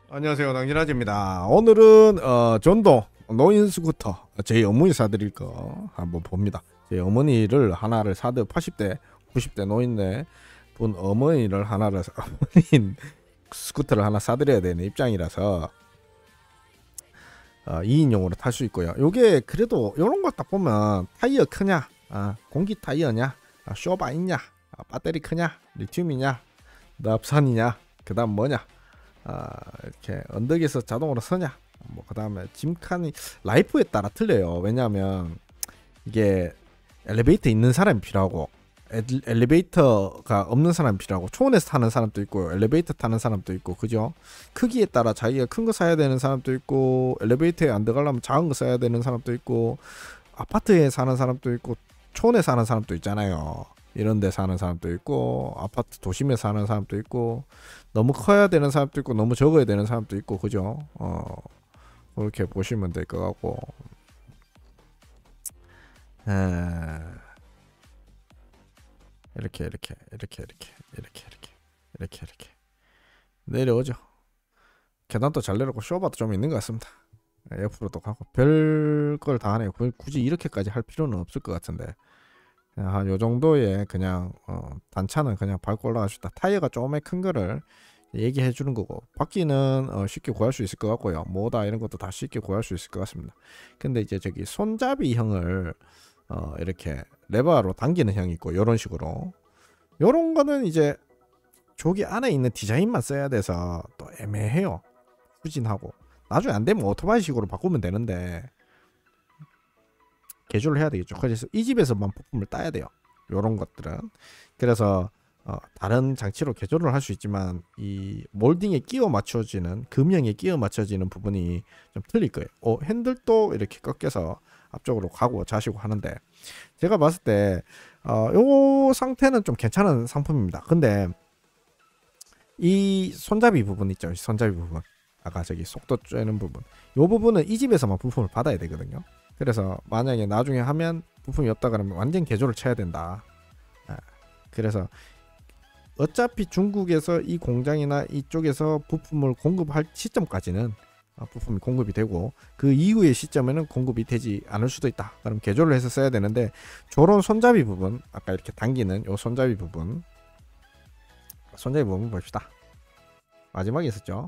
안녕하세요, 당진아지입니다. 오늘은 전동 노인 스쿠터 저희 어머니 사드릴 거 한번 봅니다. 저희 어머니를 하나를 80대 90대 노인네 분 어머니를 하나를 어머니 스쿠터를 하나 사드려야 되는 입장이라서 2인용으로 탈 수 있고요. 요게 그래도 요런 거 딱 보면 타이어 크냐, 공기 타이어냐, 쇼바 있냐, 배터리 크냐, 리튬이냐, 납산이냐, 그 다음 뭐냐, 이렇게 언덕에서 자동으로 서냐, 그 다음에 짐칸이 라이프에 따라 틀려요. 왜냐하면 이게 엘리베이터 있는 사람이 필요하고 엘리베이터가 없는 사람이 필요하고 초원에서 타는 사람도 있고 엘리베이터 타는 사람도 있고, 그죠? 크기에 따라 자기가 큰 거 사야 되는 사람도 있고 엘리베이터에 안 들어가려면 작은 거 사야 되는 사람도 있고 아파트에 사는 사람도 있고 초원에 사는 사람도 있잖아요. 이런 데 사는 사람도 있고 아파트 도심에 사는 사람도 있고 너무 커야 되는 사람도 있고 너무 적어야 되는 사람도 있고, 그죠? 그렇게 보시면 될 것 같고, 이렇게 내려오죠. 계단도 잘 내려오고 쇼바도 좀 있는 것 같습니다. 옆으로도 가고 별걸 다 하네요. 굳이 이렇게까지 할 필요는 없을 것 같은데 한 요 정도의 그냥 단차는 그냥 밟고 올라갈 수 있다. 타이어가 조금 큰 거를 얘기해 주는 거고, 바퀴는 쉽게 구할 수 있을 것 같고요. 모다 이런 것도 다 쉽게 구할 수 있을 것 같습니다. 근데 이제 저기 손잡이형을 이렇게 레버로 당기는 형이 있고, 요런 식으로 요런 거는 이제 조기 안에 있는 디자인만 써야 돼서 또 애매해요. 후진하고 나중에 안 되면 오토바이식으로 바꾸면 되는데 개조를 해야 되겠죠. 그래서 이 집에서만 부품을 따야 돼요. 요런 것들은. 그래서 다른 장치로 개조를 할 수 있지만 이 몰딩에 끼워 맞춰지는, 금형에 끼워 맞춰지는 부분이 좀 틀릴 거예요. 핸들도 이렇게 꺾여서 앞쪽으로 가고 자시고 하는데, 제가 봤을 때 요 상태는 좀 괜찮은 상품입니다. 근데 이 손잡이 부분 있죠. 손잡이 부분, 아까 저기 속도 쬐는 부분, 요 부분은 이 집에서만 부품을 받아야 되거든요. 그래서 만약에 나중에 하면 부품이 없다 그러면 완전 개조를 쳐야 된다. 그래서 어차피 중국에서 이 공장이나 이쪽에서 부품을 공급할 시점까지는 부품이 공급이 되고, 그 이후의 시점에는 공급이 되지 않을 수도 있다. 그럼 개조를 해서 써야 되는데, 저런 손잡이 부분, 아까 이렇게 당기는 요 손잡이 부분 봅시다. 마지막에 있었죠.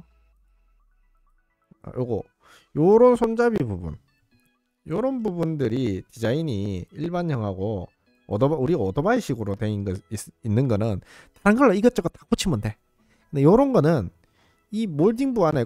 요런 손잡이 부분, 요런 부분들이 디자인이 일반형하고 우리가 오토바이식으로 된 거 있는 거는 다른 걸로 이것저것 다 고치면 돼. 근데 요런 거는 이 몰딩부 안에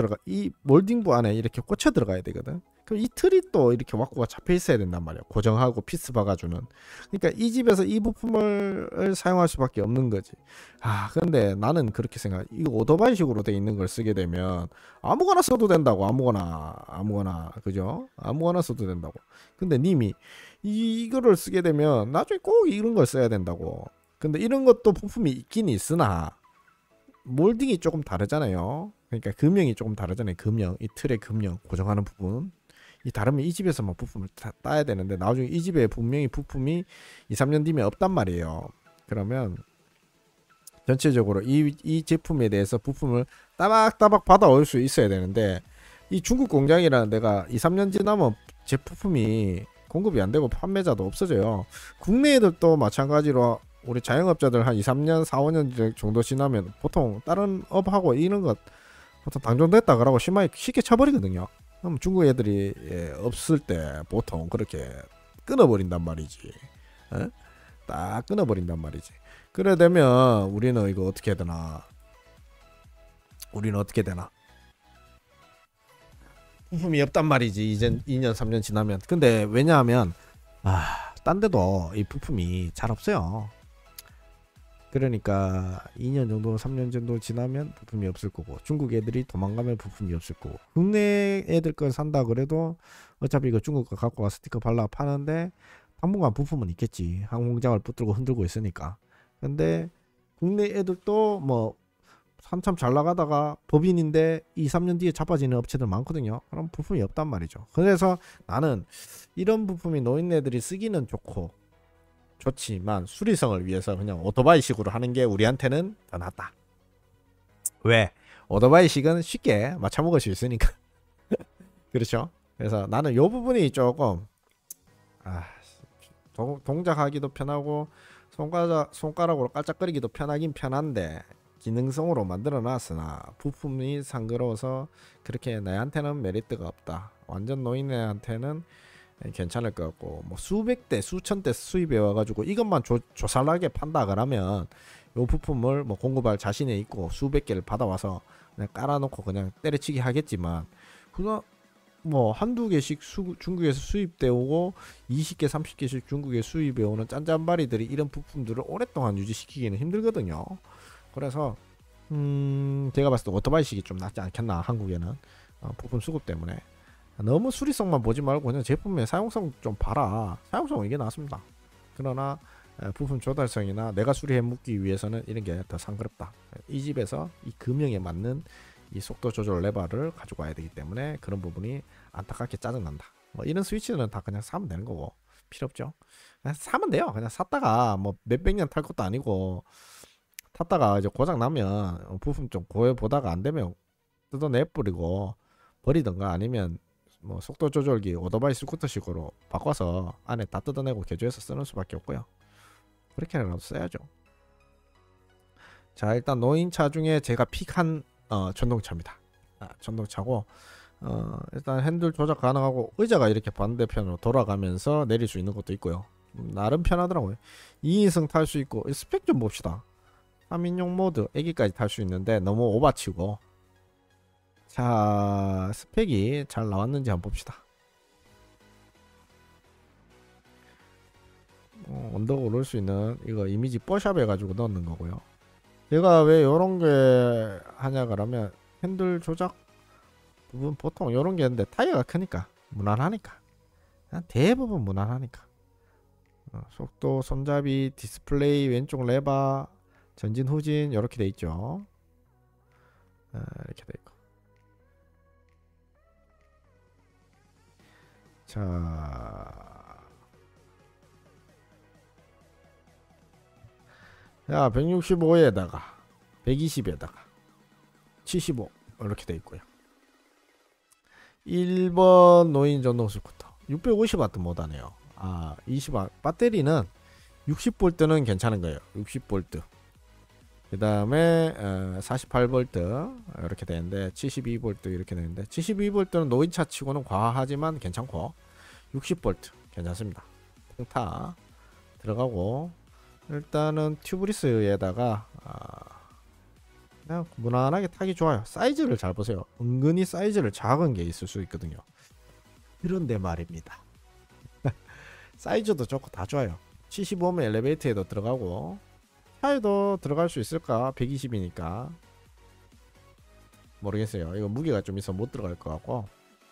이렇게 꽂혀 들어가야 되거든. 그럼 이 틀이 또 이렇게 왁구가 잡혀 있어야 된단 말이야. 고정하고 피스 박아주는. 그러니까 이 집에서 이 부품을 사용할 수밖에 없는 거지. 근데 나는 그렇게 생각해. 이거 오토바이식으로 돼 있는 걸 쓰게 되면 아무거나 써도 된다고. 아무거나, 그죠? 아무거나 써도 된다고. 근데 님이 이거를 쓰게 되면 나중에 꼭 이런 걸 써야 된다고. 근데 이런 것도 부품이 있긴 있으나 몰딩이 조금 다르잖아요. 그러니까 금형이 조금 다르잖아요. 금형, 이 틀의 금형 고정하는 부분 이 다르면 이 집에서만 부품을 따야 되는데, 나중에 이 집에 분명히 부품이 2, 3년 뒤면 없단 말이에요. 그러면 전체적으로 이 제품에 대해서 부품을 따박따박 받아올 수 있어야 되는데, 이 중국 공장이라는 데가 2, 3년 지나면 제품이 공급이 안 되고 판매자도 없어져요. 국내 애들도 마찬가지로 우리 자영업자들 한 2, 3년, 4, 5년 정도 지나면 보통 다른 업하고 이런 것 보통 당종됐다 그러고 쉽게 쳐버리거든요. 그럼 중국 애들이 없을 때 보통 그렇게 끊어버린단 말이지. 딱 끊어버린단 말이지. 그래 되면 우리는 이거 어떻게 해야 되나? 부품이 없단 말이지. 이제 2년, 3년 지나면. 근데 왜냐하면 딴 데도 이 부품이 잘 없어요. 그러니까 2년 정도 3년 정도 지나면 부품이 없을 거고, 중국 애들이 도망가면 부품이 없을 거고, 국내 애들 걸 산다 그래도 어차피 이거 중국 거 갖고 와 스티커 발라 파는데 당분간 부품은 있겠지. 항공장을 붙들고 흔들고 있으니까. 근데 국내 애들도 뭐 한참 잘 나가다가 법인인데 2, 3년 뒤에 자빠지는 업체들 많거든요. 그럼 부품이 없단 말이죠. 그래서 나는 이런 부품이 노인네들이 쓰기는 좋지만 수리성을 위해서 그냥 오토바이식으로 하는 게 우리한테는 더 낫다. 왜? 오토바이식은 쉽게 맞춰먹을 수 있으니까. 그렇죠. 그래서 나는 요 부분이 조금 동작하기도 편하고 손가락으로 깔짝거리기도 편하긴 편한데 기능성으로 만들어 놨으나 부품이 상그러워서 그렇게 나한테는 메리트가 없다. 완전 노인네한테는 괜찮을 것 같고, 뭐 수백 대 수천 대 수입해 와가지고 이것만 조살하게 판다 그러면 요 부품을 뭐 공급할 자신이 있고 수백 개를 받아와서 그냥 깔아놓고 그냥 때려치기 하겠지만, 그냥 뭐 한두 개씩 중국에서 수입돼 오고 20개 30개씩 중국에 수입해 오는 짠짠바리들이 이런 부품들을 오랫동안 유지시키기는 힘들거든요. 그래서 제가 봤을 때 오토바이식이 좀 낫지 않겠나, 한국에는. 부품 수급 때문에. 너무 수리성만 보지 말고 그냥 제품의 사용성 좀 봐라. 사용성은 이게 낫습니다. 그러나 부품 조달성이나 내가 수리해 묻기 위해서는 이런 게 더 상그럽다. 이 집에서 이 금형에 맞는 이 속도 조절 레버를 가지고 와야 되기 때문에 그런 부분이 안타깝게 짜증난다. 뭐 이런 스위치는 다 그냥 사면 되는 거고, 필요 없죠. 그냥 사면 돼요. 그냥 샀다가 뭐 몇백 년 탈 것도 아니고, 탔다가 이제 고장 나면 부품 좀 고해 보다가 안 되면 뜯어내 버리고 버리던가, 아니면 뭐 속도 조절기 오토바이 스쿠터식으로 바꿔서 안에 다 뜯어내고 개조해서 쓰는 수밖에 없고요. 그렇게라도 써야죠. 자, 일단 노인차 중에 제가 픽한 전동차입니다. 전동차고, 일단 핸들 조작 가능하고 의자가 이렇게 반대편으로 돌아가면서 내릴 수 있는 것도 있고요. 나름 편하더라고요. 2인승 탈 수 있고, 스펙 좀 봅시다. 3인용 모드 애기까지 탈 수 있는데 너무 오바치고. 자, 스펙이 잘 나왔는지 한번 봅시다. 언덕 오를 수 있는 이거 이미지 뽀샵 해가지고 넣는 거고요. 얘가 왜 요런 게 하냐 그러면, 핸들 조작 부분 보통 요런 게 있는데 타이어가 크니까 무난하니까, 대부분 무난하니까. 속도, 손잡이, 디스플레이, 왼쪽 레버, 전진 후진 이렇게 돼 있죠. 이렇게 돼 있고. 자, 165에다가 120에다가 75 이렇게 돼 있고요. 1번 노인 전동 스쿠터 650W 모드네요. 20W. 배터리는 60V 괜찮은 거예요. 60V. 그 다음에 48V 이렇게 되는데, 72V 이렇게 되는데, 72V는 노인차 치고는 과하지만 괜찮고, 60V 괜찮습니다. 평타 들어가고, 일단은 튜브리스에다가 그냥 무난하게 타기 좋아요. 사이즈를 잘 보세요. 은근히 사이즈를 작은 게 있을 수 있거든요. 그런데 말입니다. 사이즈도 좋고 다 좋아요. 75면 엘리베이터에도 들어가고, 차에도 들어갈 수 있을까? 120이니까 모르겠어요. 이거 무게가 좀 있어 못 들어갈 것 같고,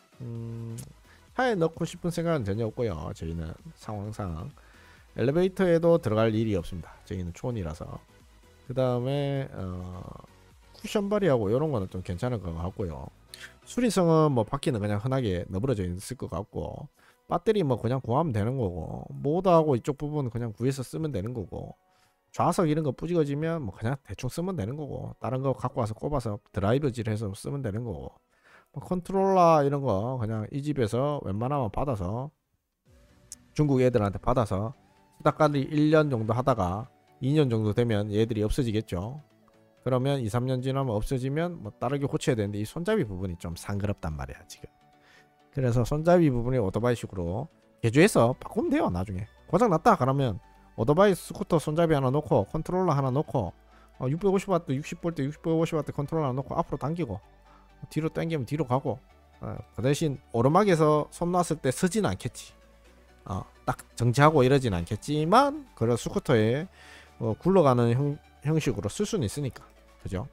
차에 넣고 싶은 생각은 전혀 없고요. 저희는 상황상 엘리베이터에도 들어갈 일이 없습니다. 저희는 촌이라서. 그 다음에 쿠션 바리하고 이런 거는 좀 괜찮을 것 같고요. 수리성은 뭐 바퀴는 그냥 흔하게 너부러져 있을 것 같고, 배터리 뭐 그냥 구하면 되는 거고, 모드하고 이쪽 부분 그냥 구해서 쓰면 되는 거고, 좌석 이런 거 부직어지면 뭐 그냥 대충 쓰면 되는 거고, 다른 거 갖고 와서 꼽아서 드라이버질 해서 쓰면 되는 거고, 뭐 컨트롤러 이런 거 그냥 이 집에서 웬만하면 받아서 중국 애들한테 받아서 쓰다까리 1년 정도 하다가 2년 정도 되면 얘들이 없어지겠죠. 그러면 2, 3년 지나면 없어지면 뭐 다르게 고쳐야 되는데, 이 손잡이 부분이 좀 상그럽단 말이야 지금. 그래서 손잡이 부분이 오토바이식으로 개조해서 바꾸면 돼요. 나중에 고장 났다 그러면 오토바이 스쿠터 손잡이 하나 놓고 컨트롤러 하나 놓고 650W 60V 650W 컨트롤러 하나 놓고 앞으로 당기고 뒤로 당기면 뒤로 가고, 그 대신 오르막에서 손 놨을 때 서진 않겠지. 딱 정지하고 이러진 않겠지만, 그런 스쿠터에 굴러가는 형식으로 쓸 수는 있으니까, 그죠?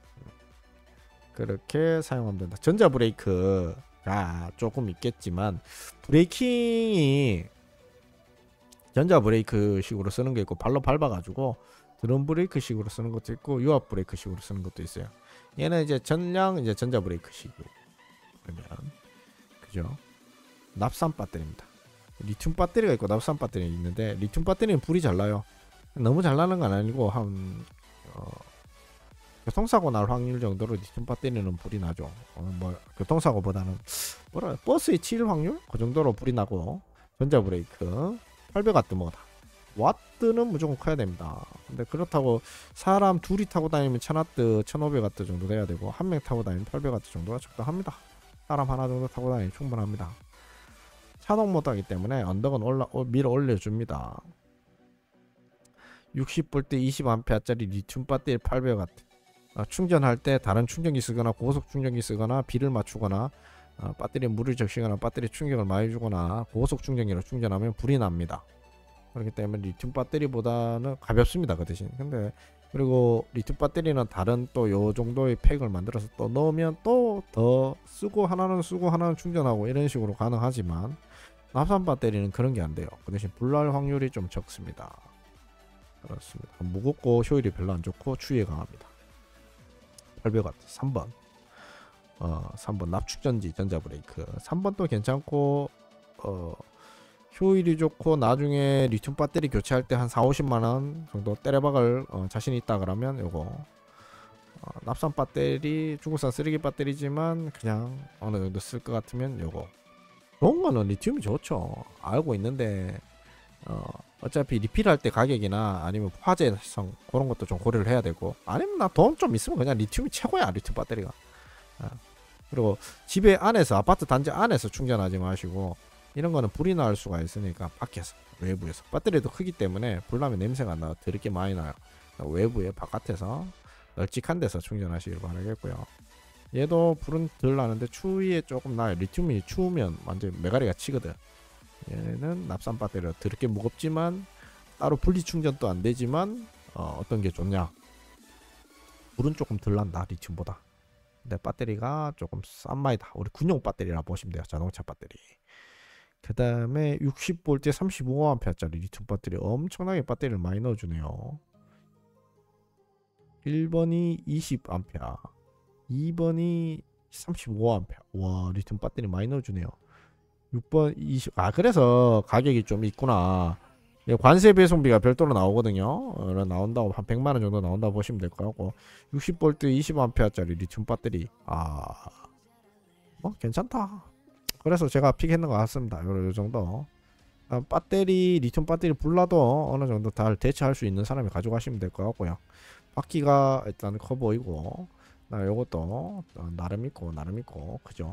그렇게 사용하면 된다. 전자 브레이크가 조금 있겠지만, 브레이킹이 전자 브레이크 식으로 쓰는 게 있고, 발로 밟아가지고 드럼 브레이크 식으로 쓰는 것도 있고, 유압 브레이크 식으로 쓰는 것도 있어요. 얘는 이제 전량 이제 전자 브레이크 식으로 그러면, 그죠? 납산 배터리입니다. 리튬 배터리가 있고 납산 배터리 있는데, 리튬 배터리는 불이 잘 나요. 너무 잘 나는 건 아니고 한 교통사고 날 확률 정도로 리튬 배터리는 불이 나죠. 뭐 교통사고보다는 뭐라 버스에 치일 확률 그 정도로 불이 나고 전자브레이크 800W 모다. 와트는 무조건 커야 됩니다. 근데 그렇다고 사람 둘이 타고 다니면 1000W, 1500W 정도 돼야 되고 한 명 타고 다니면 800W 정도가 적당합니다. 사람 하나 정도 타고 다니면 충분합니다. 차동 모터이기 때문에 언덕은 밀어 올려줍니다. 60V 20A짜리 리튬 배터리 800W. 충전할 때 다른 충전기 쓰거나 고속 충전기 쓰거나 비를 맞추거나 배터리에 물을 적시거나 배터리 충격을 많이 주거나 고속 충전기로 충전하면 불이 납니다. 그렇기 때문에 리튬 배터리보다는 가볍습니다. 그 대신. 근데 그리고 리튬 배터리는 다른 또 요 정도의 팩을 만들어서 또 넣으면 또 더 쓰고 하나는 충전하고 이런 식으로 가능하지만 납산 배터리는 그런 게 안 돼요. 그 대신 불날 확률이 좀 적습니다. 그렇습니다. 무겁고 효율이 별로 안 좋고 추위에 강합니다. 800W 3번 3번 납축전지 전자브레이크 3번도 괜찮고 효율이 좋고 나중에 리튬 배터리 교체할 때 한 4-50만원 정도 때려박을 자신이 있다 그러면 요거 납산 배터리 중국산 쓰레기 배터리지만 그냥 어느 정도 쓸 것 같으면 요거 좋은 거는 리튬이 좋죠. 알고 있는데 어차피 리필할 때 가격이나 아니면 화재성 그런 것도 좀 고려를 해야 되고 아니면 나 돈 좀 있으면 그냥 리튬이 최고야. 리튬 배터리가. 그리고 집에 안에서 아파트 단지 안에서 충전하지 마시고 이런 거는 불이 날 수가 있으니까 밖에서 외부에서 배터리도 크기 때문에 불나면 냄새가 나 드럽게 많이 나요. 외부에 바깥에서 널찍한 데서 충전하시길 바라겠고요. 얘도 불은 덜 나는데 추위에 조금 나요. 리튬이 추우면 완전 메가리가 치거든. 얘는 납산 배터리가 더럽게 무겁지만 따로 분리 충전도 안 되지만 어떤 게 좋냐? 불은 조금 덜 난다 리튬보다. 근데 배터리가 조금 싼 마이다. 우리 군용 배터리라 보시면 돼요. 자동차 배터리. 그 다음에 60V 35A짜리 리튬 배터리 엄청나게 배터리를 많이 넣어주네요. 1번이 20A, 2번이 35A. 와, 리튬 배터리 많이 넣어주네요. 6번 20. 그래서 가격이 좀 있구나. 관세 배송비가 별도로 나오거든요. 나온다고 한 100만원 정도 나온다고 보시면 될 것 같고 60V 20A짜리 리튬 배터리 뭐 괜찮다. 그래서 제가 픽했는 것 같습니다. 요 정도 배터리 리튬 배터리 불나도 어느 정도 다 대체할 수 있는 사람이 가져가시면 될 것 같고요. 바퀴가 일단 커 보이고 요것도 나름 있고 그죠.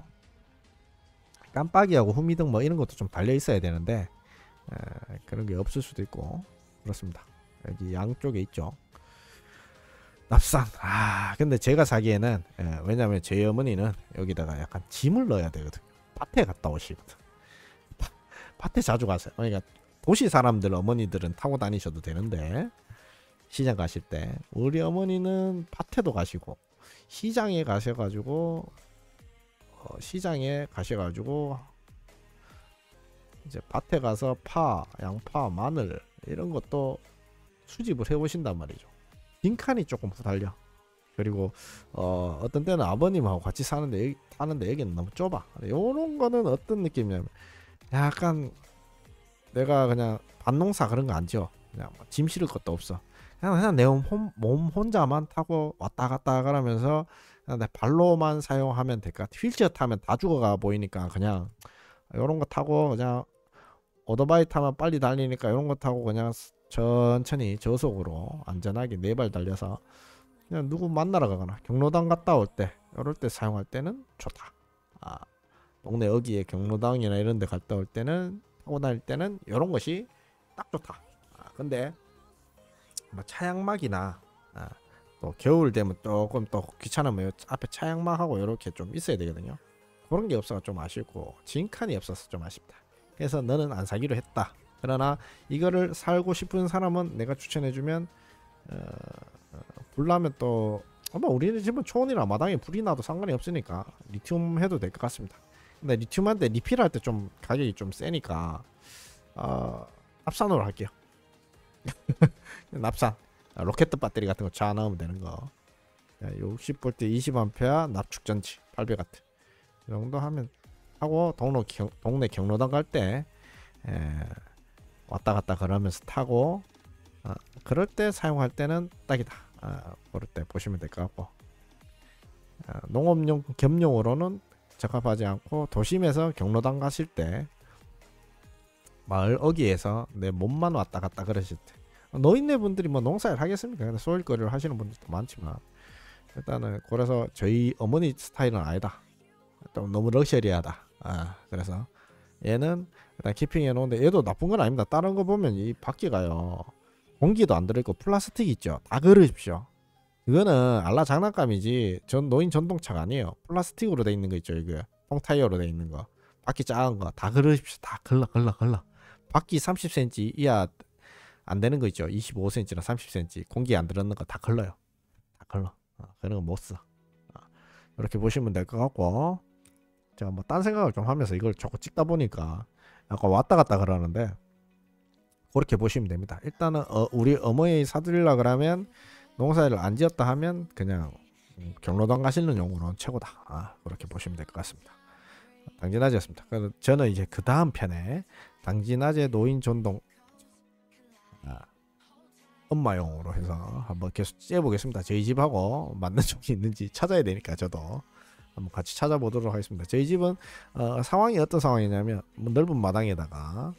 깜빡이하고 후미등 뭐 이런 것도 좀 달려 있어야 되는데 그런 게 없을 수도 있고 그렇습니다. 여기 양쪽에 있죠. 납산. 근데 제가 사기에는 왜냐면 제 어머니는 여기다가 약간 짐을 넣어야 되거든. 밭에 갔다 오시거든. 밭에 자주 가세요. 그러니까 도시 사람들 어머니들은 타고 다니셔도 되는데 시장 가실 때 우리 어머니는 밭에도 가시고 시장에 가셔가지고 이제 밭에 가서 파, 양파, 마늘 이런 것도 수집을 해보신단 말이죠. 빈칸이 조금 후달려. 그리고 어떤 때는 아버님하고 같이 타는데 여기는 너무 좁아. 요런 거는 어떤 느낌이냐면 약간 내가 그냥 밭농사 그런 거 안 지어. 그냥 짐 실을 것도 없어. 그냥 내 몸 혼자만 타고 왔다 갔다 그러면서 그냥 내 발로만 사용하면 될 것 같아. 휠체어 타면 다 죽어가 보이니까 그냥 요런 거 타고 그냥 오토바이 타면 빨리 달리니까 이런 거 타고 그냥 천천히 저속으로 안전하게 4발 달려서 그냥 누구 만나러 가거나 경로당 갔다 올 때 이럴 때 사용할 때는 좋다. 동네 어귀에 경로당이나 이런 데 갔다 올 때는 타고 다닐 때는 이런 것이 딱 좋다. 근데 뭐 차양막이나 또 겨울 되면 조금 또 귀찮으면 앞에 차양막하고 이렇게 좀 있어야 되거든요. 그런 게 없어서 좀 아쉽고 진칸이 없어서 좀 아쉽다. 그래서 너는 안 사기로 했다. 그러나 이거를 살고 싶은 사람은 내가 추천해주면 불나면 또 우리는 집은 초원이나 마당에 불이 나도 상관이 없으니까 리튬 해도 될 것 같습니다. 근데 리튬한테 리필할 때 좀 가격이 좀 세니까 납산으로 할게요. 납산 로켓 배터리 같은 거 차 넣으면 되는 거. 60V 20A 납축전지 800W 이 정도 하면 하고 동네 경로당 갈 때 왔다 갔다 그러면서 타고 그럴 때 사용할 때는 딱이다. 그럴 때 보시면 될 것 같고, 농업용 겸용으로는 적합하지 않고, 도심에서 경로당 가실 때 마을 어귀에서 내 몸만 왔다 갔다 그러실 때, 노인네 분들이 뭐 농사일 하겠습니까? 소일거리를 하시는 분들도 많지만, 일단은 그래서 저희 어머니 스타일은 아니다. 좀 너무 럭셔리하다. 그래서 얘는 일단 키핑해 놓은데, 얘도 나쁜 건 아닙니다. 다른 거 보면 이 바퀴가요, 공기도 안 들어있고 플라스틱 있죠. 다 걸으십시오. 이거는 알라 장난감이지 전 노인 전동차가 아니에요. 플라스틱으로 돼 있는 거 있죠. 이거 통타이어로 돼 있는 거, 바퀴 작은 거 다 걸으십시오. 다 걸러. 바퀴 30cm 이하 안 되는 거 있죠. 25cm나 30cm 공기 안 들었는 거 다 걸러요. 다 걸러. 그런 거 못 써. 이렇게 보시면 될 것 같고, 제가 뭐 딴 생각을 좀 하면서 이걸 자꾸 찍다 보니까 약간 왔다 갔다 그러는데, 그렇게 보시면 됩니다. 일단은 우리 어머니 사드리려 그러면, 농사를 안 지었다 하면 그냥 경로당 가시는 용으로는 최고다. 그렇게 보시면 될 것 같습니다. 당진아재였습니다. 저는 이제 그 다음 편에 당진아재 노인 전동 엄마용으로 해서 한번 계속 째보겠습니다. 저희 집하고 맞는 쪽이 있는지 찾아야 되니까 저도 한번 같이 찾아보도록 하겠습니다. 저희 집은 상황이 어떤 상황이냐면, 넓은 마당에다가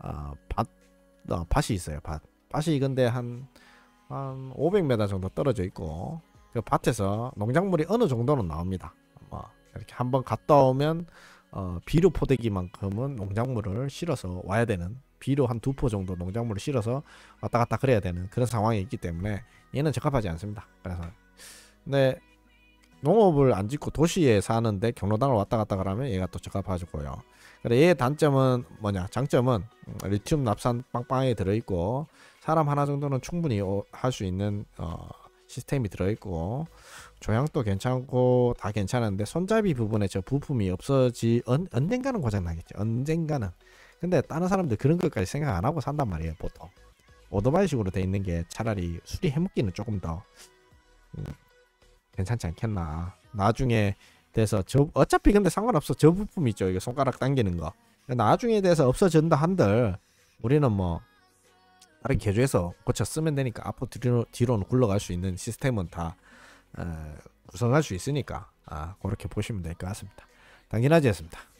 밭이 있어요. 밭이 근데 한 500m 정도 떨어져 있고, 그 밭에서 농작물이 어느 정도는 나옵니다. 이렇게 한번 갔다 오면 비료 포대기만큼은 농작물을 실어서 와야 되는, 비료 한 2포 정도 농작물을 실어서 왔다 갔다 그래야 되는 그런 상황이 있기 때문에 얘는 적합하지 않습니다. 그래서 근데 농업을 안 짓고 도시에 사는데 경로당을 왔다 갔다 그러면 얘가 또 적합하고요. 그래, 얘의 단점은 뭐냐, 장점은 리튬 납산 빵빵하게 들어있고, 사람 하나 정도는 충분히 할 수 있는 시스템이 들어있고, 조향도 괜찮고 다 괜찮은데, 손잡이 부분에 저 부품이 언젠가는 고장 나겠죠. 언젠가는. 근데 다른 사람들 그런 것까지 생각 안 하고 산단 말이에요. 보통 오토바이식으로 돼 있는 게 차라리 수리해 먹기는 조금 더 괜찮지 않겠나. 나중에 돼서 어차피 근데 상관없어. 저 부품 있죠, 이거 손가락 당기는 거. 나중에 돼서 없어진다 한들 우리는 뭐 다른 개조해서 고쳐 쓰면 되니까, 앞으로 뒤로는 굴러갈 수 있는 시스템은 다 구성할 수 있으니까 그렇게 보시면 될 것 같습니다. 당진아재였습니다.